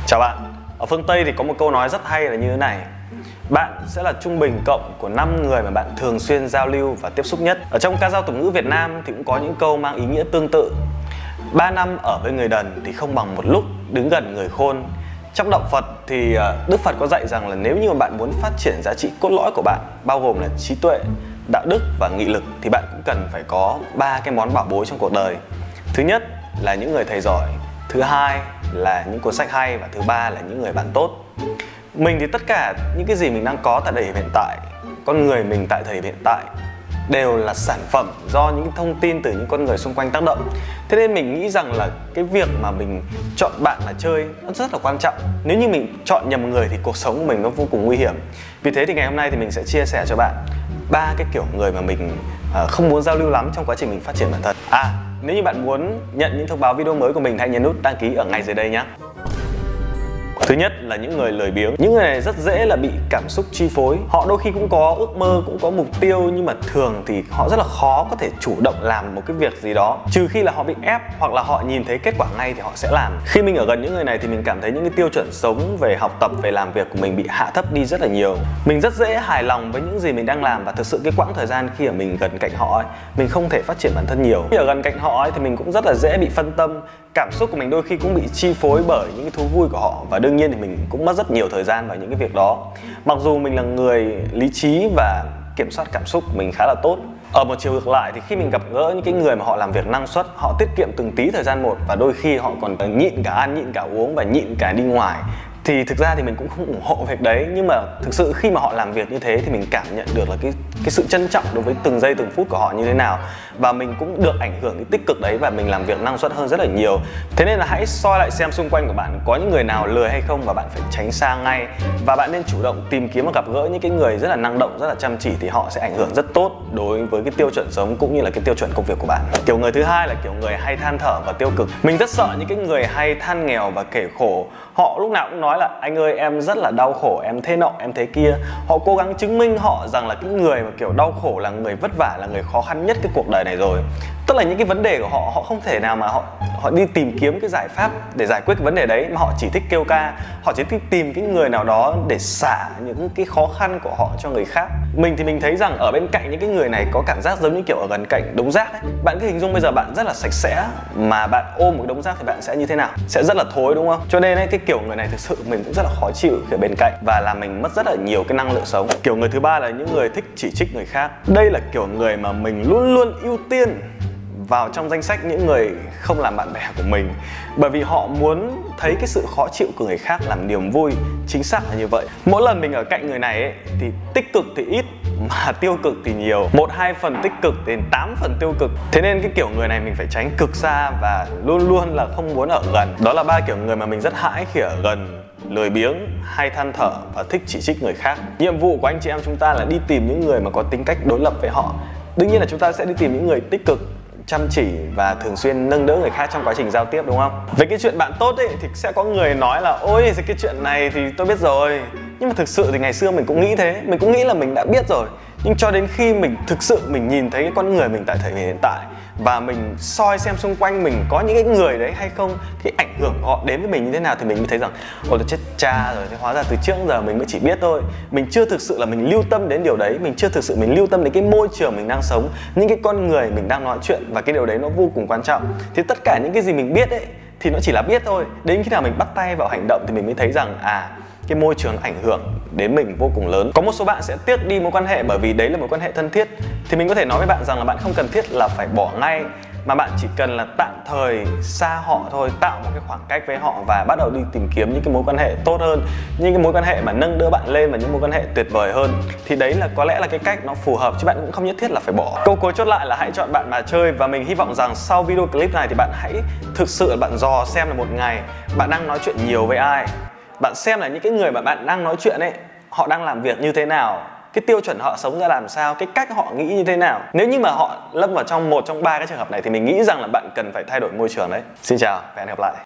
Chào bạn. Ở phương Tây thì có một câu nói rất hay là như thế này: bạn sẽ là trung bình cộng của 5 người mà bạn thường xuyên giao lưu và tiếp xúc nhất. Ở trong ca dao tục ngữ Việt Nam thì cũng có những câu mang ý nghĩa tương tự. 3 năm ở với người đần thì không bằng một lúc đứng gần người khôn. Trong đạo Phật thì Đức Phật có dạy rằng là nếu như mà bạn muốn phát triển giá trị cốt lõi của bạn, bao gồm là trí tuệ, đạo đức và nghị lực, thì bạn cũng cần phải có 3 cái món bảo bối trong cuộc đời. Thứ nhất là những người thầy giỏi, thứ hai là những cuốn sách hay, và thứ ba là những người bạn tốt. Mình thì tất cả những cái gì mình đang có tại thời điểm hiện tại, con người mình tại thời điểm hiện tại đều là sản phẩm do những thông tin từ những con người xung quanh tác động. Thế nên mình nghĩ rằng là cái việc mà mình chọn bạn là chơi nó rất là quan trọng. Nếu như mình chọn nhầm người thì cuộc sống của mình nó vô cùng nguy hiểm. Vì thế thì ngày hôm nay thì mình sẽ chia sẻ cho bạn 3 cái kiểu người mà mình không muốn giao lưu lắm trong quá trình mình phát triển bản thân. Nếu như bạn muốn nhận những thông báo video mới của mình, hãy nhấn nút đăng ký ở ngay dưới đây nhé. Thứ nhất là những người lười biếng. Những người này rất dễ là bị cảm xúc chi phối. Họ đôi khi cũng có ước mơ, cũng có mục tiêu, nhưng mà thường thì họ rất là khó có thể chủ động làm một cái việc gì đó, trừ khi là họ bị ép hoặc là họ nhìn thấy kết quả ngay thì họ sẽ làm. Khi mình ở gần những người này thì mình cảm thấy những cái tiêu chuẩn sống về học tập, về làm việc của mình bị hạ thấp đi rất là nhiều. Mình rất dễ hài lòng với những gì mình đang làm, và thực sự cái quãng thời gian khi ở mình gần cạnh họ ấy, mình không thể phát triển bản thân nhiều. Khi ở gần cạnh họ ấy, thì mình cũng rất là dễ bị phân tâm. Cảm xúc của mình đôi khi cũng bị chi phối bởi những cái thú vui của họ, và đương nhiên thì mình cũng mất rất nhiều thời gian vào những cái việc đó. Mặc dù mình là người lý trí và kiểm soát cảm xúc của mình khá là tốt. Ở một chiều ngược lại thì khi mình gặp gỡ những cái người mà họ làm việc năng suất, họ tiết kiệm từng tí thời gian một, và đôi khi họ còn nhịn cả ăn, nhịn cả uống và nhịn cả đi ngoài, thì thực ra thì mình cũng không ủng hộ việc đấy. Nhưng mà thực sự khi mà họ làm việc như thế thì mình cảm nhận được là cái sự trân trọng đối với từng giây từng phút của họ như thế nào, và mình cũng được ảnh hưởng cái tích cực đấy, và mình làm việc năng suất hơn rất là nhiều. Thế nên là hãy soi lại xem xung quanh của bạn có những người nào lười hay không, và bạn phải tránh xa ngay. Và bạn nên chủ động tìm kiếm và gặp gỡ những cái người rất là năng động, rất là chăm chỉ, thì họ sẽ ảnh hưởng rất tốt đối với cái tiêu chuẩn sống cũng như là cái tiêu chuẩn công việc của bạn. Kiểu người thứ hai là kiểu người hay than thở và tiêu cực. Mình rất sợ những cái người hay than nghèo và kể khổ. Họ lúc nào cũng nói là anh ơi em rất là đau khổ, em thế nọ em thế kia. Họ cố gắng chứng minh họ rằng là cái người mà kiểu đau khổ là người vất vả, là người khó khăn nhất cái cuộc đời này rồi. Tức là những cái vấn đề của họ, họ không thể nào mà họ đi tìm kiếm cái giải pháp để giải quyết cái vấn đề đấy, mà họ chỉ thích kêu ca. Họ chỉ thích tìm cái người nào đó để xả những cái khó khăn của họ cho người khác. Mình thì mình thấy rằng ở bên cạnh những cái người này có cảm giác giống như kiểu ở gần cạnh đống rác ấy. Bạn cứ hình dung bây giờ bạn rất là sạch sẽ, mà bạn ôm một cái đống rác thì bạn sẽ như thế nào? Sẽ rất là thối, đúng không? Cho nên ấy, cái kiểu người này thực sự mình cũng rất là khó chịu khi ở bên cạnh, và làm mình mất rất là nhiều cái năng lượng sống. Kiểu người thứ ba là những người thích chỉ trích người khác. Đây là kiểu người mà mình luôn luôn ưu tiên vào trong danh sách những người không làm bạn bè của mình, bởi vì họ muốn thấy cái sự khó chịu của người khác làm niềm vui. Chính xác là như vậy. Mỗi lần mình ở cạnh người này ấy, thì tích cực thì ít mà tiêu cực thì nhiều. 1-2 phần tích cực đến 8 phần tiêu cực. Thế nên cái kiểu người này mình phải tránh cực xa và luôn luôn là không muốn ở gần. Đó là 3 kiểu người mà mình rất hãi khi ở gần: lười biếng, hay than thở và thích chỉ trích người khác. Nhiệm vụ của anh chị em chúng ta là đi tìm những người mà có tính cách đối lập với họ. Đương nhiên là chúng ta sẽ đi tìm những người tích cực, chăm chỉ và thường xuyên nâng đỡ người khác trong quá trình giao tiếp, đúng không? Về cái chuyện bạn tốt ấy thì sẽ có người nói là ôi cái chuyện này thì tôi biết rồi. Nhưng mà thực sự thì ngày xưa mình cũng nghĩ thế, mình cũng nghĩ là mình đã biết rồi. Nhưng cho đến khi mình thực sự mình nhìn thấy cái con người mình tại thời điểm hiện tại, và mình soi xem xung quanh mình có những cái người đấy hay không, cái ảnh hưởng của họ đến với mình như thế nào, thì mình mới thấy rằng ôi tôi chết cha rồi, hóa ra từ trước đến giờ mình mới chỉ biết thôi. Mình chưa thực sự là mình lưu tâm đến điều đấy, mình chưa thực sự mình lưu tâm đến cái môi trường mình đang sống, những cái con người mình đang nói chuyện, và cái điều đấy nó vô cùng quan trọng. Thì tất cả những cái gì mình biết ấy thì nó chỉ là biết thôi. Đến khi nào mình bắt tay vào hành động thì mình mới thấy rằng cái môi trường ảnh hưởng đến mình vô cùng lớn. Có một số bạn sẽ tiếc đi mối quan hệ bởi vì đấy là mối quan hệ thân thiết, thì mình có thể nói với bạn rằng là bạn không cần thiết là phải bỏ ngay, mà bạn chỉ cần là tạm thời xa họ thôi, tạo một cái khoảng cách với họ và bắt đầu đi tìm kiếm những cái mối quan hệ tốt hơn, những cái mối quan hệ mà nâng đỡ bạn lên, và những mối quan hệ tuyệt vời hơn. Thì đấy là có lẽ là cái cách nó phù hợp, chứ bạn cũng không nhất thiết là phải bỏ. Câu cuối chốt lại là hãy chọn bạn mà chơi, và mình hy vọng rằng sau video clip này thì bạn hãy thực sự là bạn dò xem là một ngày bạn đang nói chuyện nhiều với ai. Bạn xem là những cái người mà bạn đang nói chuyện ấy, họ đang làm việc như thế nào, cái tiêu chuẩn họ sống ra làm sao, cái cách họ nghĩ như thế nào. Nếu như mà họ lâm vào trong một trong 3 cái trường hợp này thì mình nghĩ rằng là bạn cần phải thay đổi môi trường đấy. Xin chào và hẹn gặp lại.